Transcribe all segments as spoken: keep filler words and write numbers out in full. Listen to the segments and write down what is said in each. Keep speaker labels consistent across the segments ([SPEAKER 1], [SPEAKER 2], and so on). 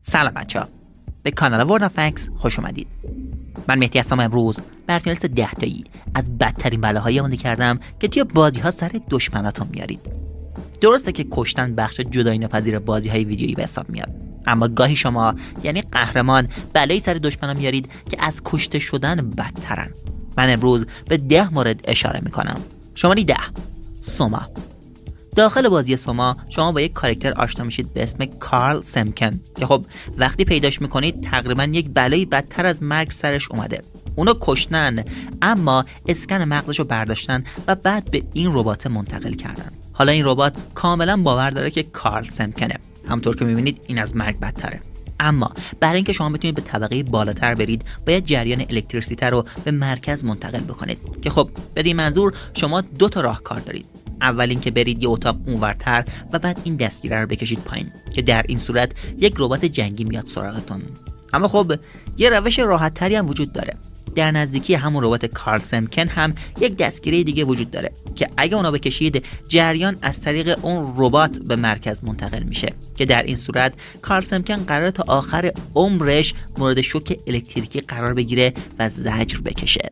[SPEAKER 1] سلام بچه‌ها، به کانال ورد آف فکس خوش اومدید. من مهدی هستم. امروز بر لیست ده تایی از بدترین بلاهایی آماده کردم که توی بازی ها سر دشمناتون میارید. درسته که کشتن بخش جدایی ناپذیر بازی های ویدیویی به حساب میاد، اما گاهی شما یعنی قهرمان بلایی سر دشمنا میارید که از کشته شدن بدترن. من امروز به ده مورد اشاره میکنم. شماره ده، سوما. داخل بازی سوما شما با یک کاراکتر آشنا میشید به اسم کارل سمکن که خب وقتی پیداش میکنید تقریبا یک بلایی بدتر از مرگ سرش اومده. اونو کشتن، اما اسکن مغزش رو برداشتن و بعد به این ربات منتقل کردن. حالا این ربات کاملا باور داره که کارل سمکنه، همونطور که میبینید این از مرگ بدتره. اما برای اینکه شما بتونید به طبقه بالاتر برید باید جریان الکتریسیته رو به مرکز منتقل بکنید که خب بدین منظور شما دو تا راهکار دارید. اول اینکه برید یه اتاق اونورتر و بعد این دستگیره رو بکشید پایین که در این صورت یک ربات جنگی میاد سراغتون. اما خب یه روش راحت تری هم وجود داره. در نزدیکی همون ربات کارل سمکن هم یک دستگیره دیگه وجود داره که اگه اونا بکشید جریان از طریق اون ربات به مرکز منتقل میشه که در این صورت کارل سمکن قراره تا آخر عمرش مورد شوک الکتریکی قرار بگیره و زجر بکشه.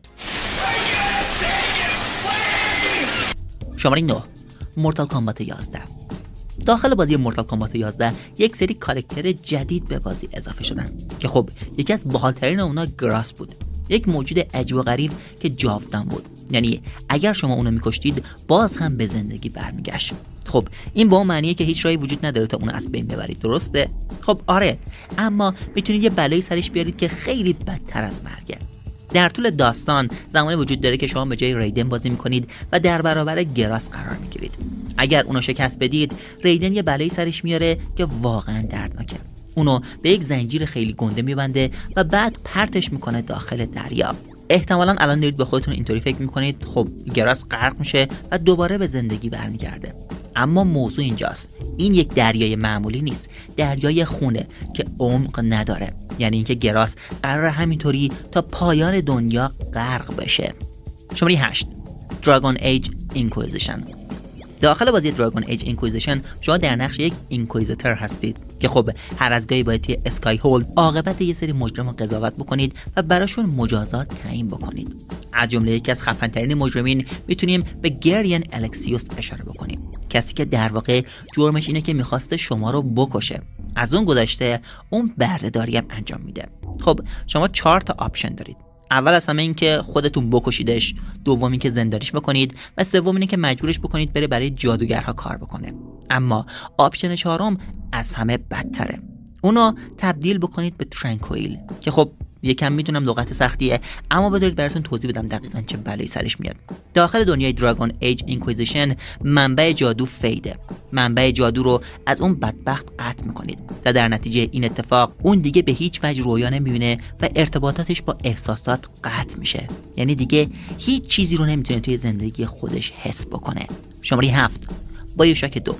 [SPEAKER 1] شماره نه، مورتال کامبات یازده. داخل بازی مورتال کامبات یازده یک سری کاراکتر جدید به بازی اضافه شدن که خب یکی از باحال‌ترین اونا گراس بود، یک موجود عجیب و غریب که جاودان بود، یعنی اگر شما اونو میکشتید باز هم به زندگی برمیگشت. خب این با اون معنیه که هیچ راهی وجود نداره تا اون از بین ببرید، درسته؟ خب آره، اما میتونید یه بلایی سرش بیارید که خیلی بدتر از مرگه. در طول داستان زمانی وجود داره که شما به جای ریدن بازی میکنید و در برابر گراس قرار میگیرید. اگر اونو شکست بدید ریدن یه بلایی سرش میاره که واقعا دردناکه. اونو به یک زنجیر خیلی گنده میبنده و بعد پرتش میکنه داخل دریا. احتمالاً الان دارید به خودتون اینطوری فکر میکنید خب گراس غرق میشه و دوباره به زندگی برمیگرده. اما موضوع اینجاست، این یک دریای معمولی نیست، دریای خونه که عمق نداره، یعنی اینکه گراس قرار همینطوری تا پایان دنیا غرق بشه. شماره هشت، دراگون ایج اینکویزیشن. داخل بازی دراگون ایج اینکویزیشن شما در نقش یک اینکویزیتور هستید که خب هر از گاهی باید توی اسکای هولد عاقبت یه سری مجرم رو قضاوت بکنید و براشون مجازات تعیین بکنید. از جمله یکی از خفن‌ترین مجرمین میتونیم به گریان الکسیوس اشاره بکنیم، کسی که در واقع جرمش اینه که میخواسته شما رو بکشه. از اون گذشته اون بردهداری هم انجام میده. خب شما چهار تا آپشن دارید. اول از همه این که خودتون بکشیدش، دوم این که زندانیش بکنید و سوم اینه که مجبورش بکنید بره برای جادوگرها کار بکنه. اما آپشن چهارم از همه بدتره، اونو تبدیل بکنید به ترانکویل که خب یکم میدونم لغت سختیه، اما بذارید براتون توضیح بدم دقیقاً چه بلایی سرش میاد. داخل دنیای دراگون ایج اینکویزیشن منبع جادو فیده. منبع جادو رو از اون بدبخت قطع میکنید و در نتیجه این اتفاق اون دیگه به هیچ وجه رویا نمیبینه و ارتباطاتش با احساسات قطع میشه، یعنی دیگه هیچ چیزی رو نمیتونه توی زندگی خودش حس بکنه. شماره هفت، بایوشاک دو.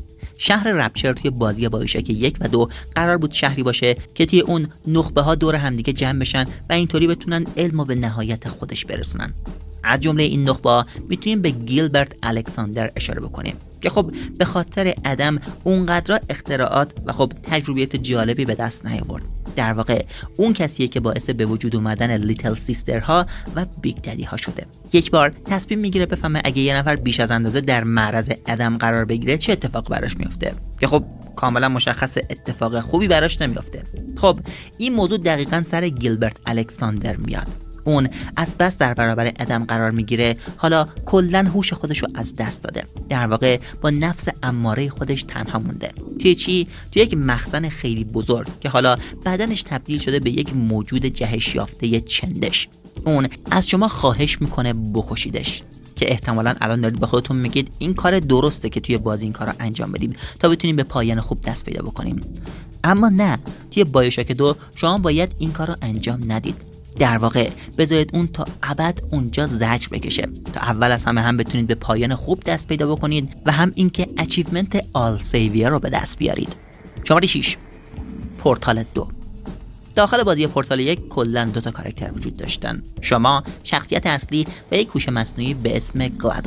[SPEAKER 1] شهر رپچر توی بازی بایوشاک یک و دو قرار بود شهری باشه که توی اون نخبه ها دور همدیگه جمع بشن و اینطوری بتونن علمو به نهایت خودش برسونن. از جمله این نخبه ها میتونیم به گیلبرت الکساندر اشاره بکنیم که خب به خاطر عدم اونقدر اختراعات و خب تجربیات جالبی به دست نیاورد. در واقع اون کسیه که باعث به وجود اومدن لیتل سیستر ها و بیگ ددی ها شده. یک بار تصمیم میگیره بفهمه اگه یه نفر بیش از اندازه در معرض عدم قرار بگیره چه اتفاق براش میفته که خب کاملا مشخص اتفاق خوبی براش نمیفته. خب این موضوع دقیقاً سر گیلبرت الکساندر میاد. اون از بس در برابر عدم قرار میگیره، حالا کلن هوش خودش رو از دست داده، در واقع با نفس اماره خودش تنها مونده. توی چی؟ توی یک مخزن خیلی بزرگ که حالا بدنش تبدیل شده به یک موجود جهش یافته چندش. اون از شما خواهش میکنه بکشیدش که احتمالاً الان دارید به خودتون میگید این کار درسته که توی بازی این کار رو انجام بدیم تا بتونیم به پایان خوب دست پیدا بکنیم. اما نه، توی بایوشاک دو شما باید این کار رو انجام ندید. در واقع بذارید اون تا ابد اونجا زجر بکشه تا اول از همه هم بتونید به پایان خوب دست پیدا بکنید و هم اینکه اچیومنت آل سیویر رو به دست بیارید. شماره شش، پورتال دو. داخل بازی پورتال یک کلا دو تا کاراکتر وجود داشتن. شما شخصیت اصلی و یک هوش مصنوعی به اسم گلادوس.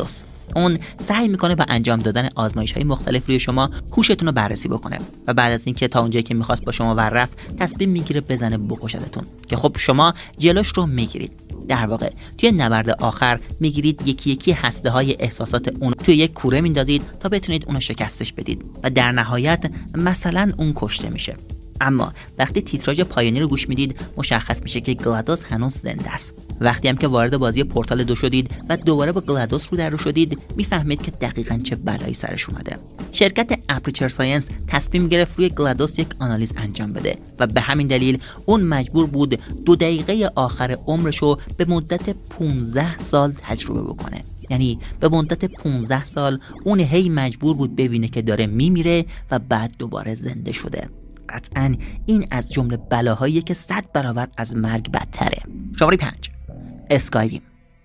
[SPEAKER 1] اون سعی میکنه با انجام دادن آزمایش‌های مختلف روی شما هوشتون رو بررسی بکنه و بعد از اینکه تا اونجایی که میخواست با شما ور رفت تصمیم میگیره بزنه بکشتتون که خب شما جلوش رو میگیرید. در واقع توی نبرد آخر میگیرید یکی یکی هسته‌های احساسات اون توی یک کوره میندازید تا بتونید اونو شکستش بدید و در نهایت مثلا اون کشته میشه. اما وقتی تیتراژ پایانی رو گوش میدید مشخص میشه که گلادوس هنوز زنده است. وقتی هم که وارد بازی پورتال دو شدید و دوباره با گلادوس رو در رو شدید میفهمید که دقیقاً چه بلایی سرش اومده. شرکت اپریچر ساینس تصمیم گرفت روی گلادوس یک آنالیز انجام بده و به همین دلیل اون مجبور بود دو دقیقه آخر عمرش رو به مدت پانزده سال تجربه بکنه. یعنی به مدت پانزده سال اون هی مجبور بود ببینه که داره میمیره و بعد دوباره زنده شده. قطعاً این از جمله بلاهایی که صد برابر از مرگ بدتره. شماره پنج، اسکایریم.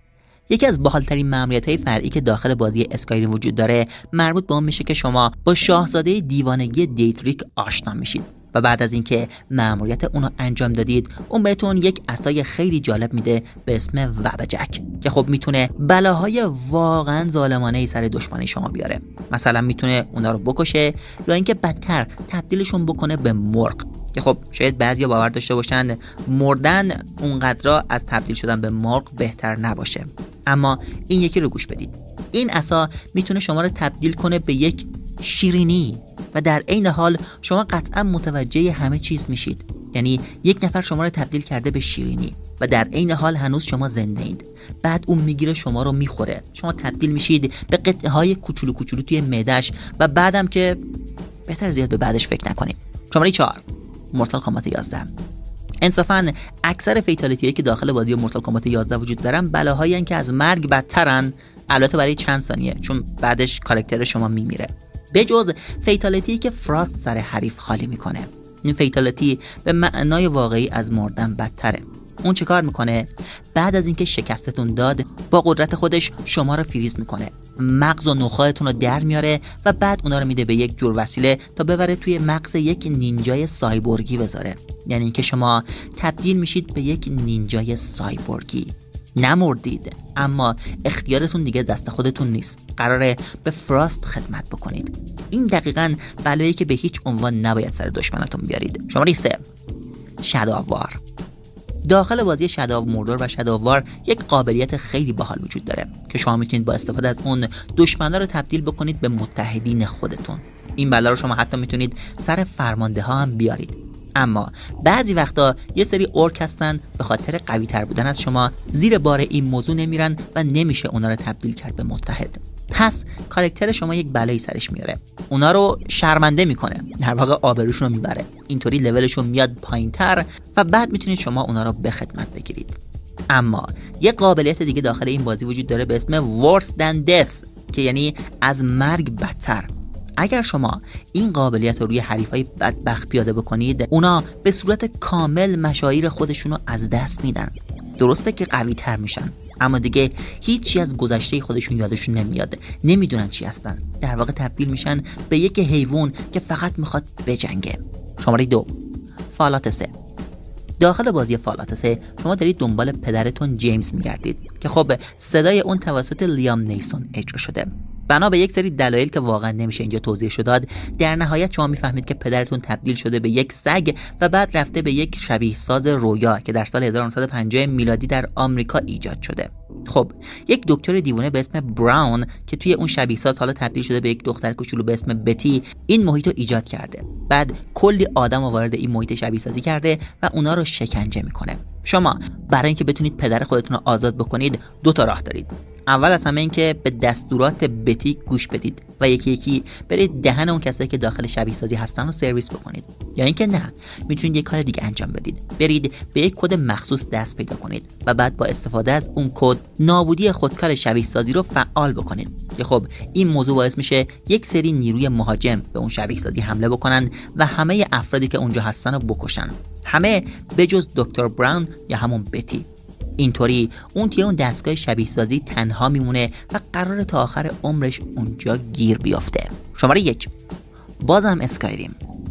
[SPEAKER 1] یکی از باحال‌ترین مأموریت‌های فرعی که داخل بازی اسکایریم وجود داره مربوط به اون میشه که شما با شاهزاده دیوانگی دیتریک آشنا میشید و بعد از اینکه مأموریت اونو انجام دادید اون بهتون یک عصای خیلی جالب میده به اسم وبجک که خب میتونه بلاهای واقعا ظالمانه‌ای سر دشمنی شما بیاره. مثلا میتونه اونا رو بکشه یا اینکه بدتر تبدیلشون بکنه به مرغ که خب شاید بعضیا باور داشته باشن مردن اونقدر از تبدیل شدن به مرغ بهتر نباشه. اما این یکی رو گوش بدید. این عصا میتونه شما رو تبدیل کنه به یک شیرینی و در عین حال شما قطعا متوجه همه چیز میشید. یعنی یک نفر شما رو تبدیل کرده به شیرینی و در عین حال هنوز شما زنده اید. بعد اون میگیره شما رو میخوره. شما تبدیل میشید به قطعه های کوچولو کوچولو توی معده‌اش و بعدم که بهتر زیاد به بعدش فکر نکنیم. شماره چهار، مورتال کامبات یازده. انصافاً اکثر فیتالیتی هایی که داخل بازی مورتال کامبات یازده وجود دارن بلاهایی که از مرگ بدترن، البته برای چند ثانیه، چون بعدش کاراکتر شما میمیره. به جز فیتالیتی که فراست سر حریف خالی میکنه. این فیتالیتی به معنای واقعی از مردن بدتره. اون چه کار میکنه؟ بعد از اینکه شکستتون داد با قدرت خودش شما رو فریز میکنه، مغز و نخاعتون رو در میاره و بعد اونا رو میده به یک جور وسیله تا ببره توی مغز یک نینجای سایبورگی بذاره. یعنی اینکه شما تبدیل میشید به یک نینجای سایبورگی. نمردید اما اختیارتون دیگه دست خودتون نیست. قراره به فراست خدمت بکنید. این دقیقاً بلایی که به هیچ عنوان نباید سر دشمنتون بیارید. شماره سه، شادو آف وار. داخل بازی شادو آف موردور و شادو آف وار یک قابلیت خیلی باحال وجود داره که شما میتونید با استفاده از اون دشمنا رو تبدیل بکنید به متحدین خودتون. این بلا رو شما حتی میتونید سر فرمانده ها هم بیارید. اما بعضی وقتا یه سری اورک هستن به خاطر قوی تر بودن از شما زیر بار این موضوع نمیرن و نمیشه اونا رو تبدیل کرد به متحد. پس کاراکتر شما یک بلایی سرش میاره، اونا رو شرمنده میکنه، در واقع آبروشون رو میبره. اینطوری لولشون میاد پایینتر و بعد میتونید شما اونا رو به خدمت بگیرید. اما یه قابلیت دیگه داخل این بازی وجود داره به اسم worse than death که یعنی از مرگ بدتر. اگر شما این قابلیت رو روی حریفای بدبخت پیاده بکنید اونا به صورت کامل مشاعر خودشون رو از دست میدن. درسته که قوی تر میشن اما دیگه هیچی از گذشته خودشون یادشون نمیاد، نمیدونن چی هستن. در واقع تبدیل میشن به یک حیوان که فقط میخواد بجنگه. شماره دو، فالات سه. داخل بازی فالات سه شما دارید دنبال پدرتون جیمز میگردید که خب صدای اون توسط لیام نیسون اجرا شده. بنا به یک سری دلایل که واقعا نمیشه اینجا توضیحش داد، در نهایت شما میفهمید که پدرتون تبدیل شده به یک سگ و بعد رفته به یک شبیه ساز رویا که در سال هزار و نهصد و پنجاه میلادی در آمریکا ایجاد شده. خب یک دکتر دیوانه به اسم براون که توی اون شبیه ساز حالا تبدیل شده به یک دختر کوچولو به اسم بتی این محیط رو ایجاد کرده. بعد کلی آدم رو وارد این محیط شبیه سازی کرده و اونا رو شکنجه میکنه. شما برای اینکه بتونید پدر خودتون رو آزاد بکنید دو تا راه دارید. اول از همه این که به دستورات بتی گوش بدید و یکی یکی برید دهن اون کسایی که داخل شبیه سازی هستن رو سرویس بکنید، یا اینکه نه میتونید یک کار دیگه انجام بدید، برید به یک کد مخصوص دست پیدا کنید و بعد با استفاده از اون کد نابودی خودکار شبیه سازی رو فعال بکنید که خب این موضوع باعث میشه یک سری نیروی مهاجم به اون شبیه سازی حمله بکنن و همه افرادی که اونجا هستن رو بکشن، همه به جز دکتر براون یا همون بتی. اینطوری اون توی اون دستگاه شبیه سازی تنها میمونه و قراره تا آخر عمرش اونجا گیر بیافته. شماره یک، بازم اسکایریم.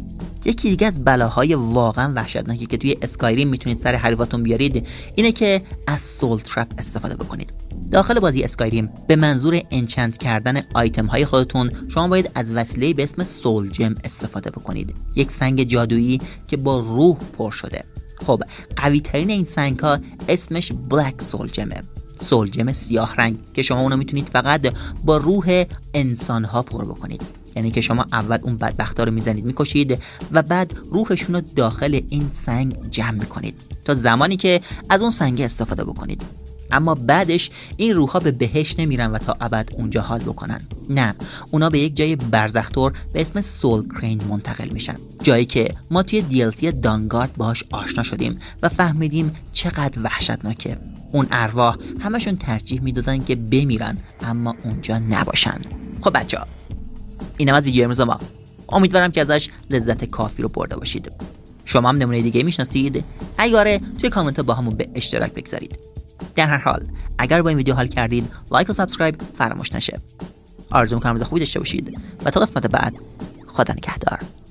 [SPEAKER 1] یکی دیگه از بلاهای واقعا وحشتناکی که توی اسکایریم میتونید سر حریفاتون بیارید اینه که از سول ترپ استفاده بکنید. داخل بازی اسکایریم به منظور انچنت کردن آیتم های خودتون شما باید از وسیله به اسم سول جم استفاده بکنید، یک سنگ جادویی که با روح پر شده. خب قوی ترین این سنگ ها اسمش بلک سول جمه، سول جم سیاه رنگ که شما اونو میتونید فقط با روح انسان ها پر بکنید. یعنی که شما اول اون بدبختا رو میزنید میکشید و بعد روحشون رو داخل این سنگ جمع میکنید تا زمانی که از اون سنگ استفاده بکنید. اما بعدش این روح‌ها به بهشت نمیرن و تا ابد اونجا حال بکنن. نه، اونا به یک جای برزخ‌طور به اسم سول کرین منتقل میشن، جایی که ما توی دی ال سی دانگارد باهاش آشنا شدیم و فهمیدیم چقدر وحشتناکه. اون ارواح همشون ترجیح میدادن که بمیرن اما اونجا نباشن. خب بچه‌ها، اینم از ویدیو امروز ما. امیدوارم که ازش لذت کافی رو برده باشید. شما هم نمونه دیگه میشناسید؟ اگه آره توی کامنت با همون به اشتراک بگذارید. در هر حال اگر با این ویدیو حال کردید لایک و سابسکرایب فراموش نشه. آرزو می‌کنم روز خوبی داشته باشید و تا قسمت بعد خدا نگهدار.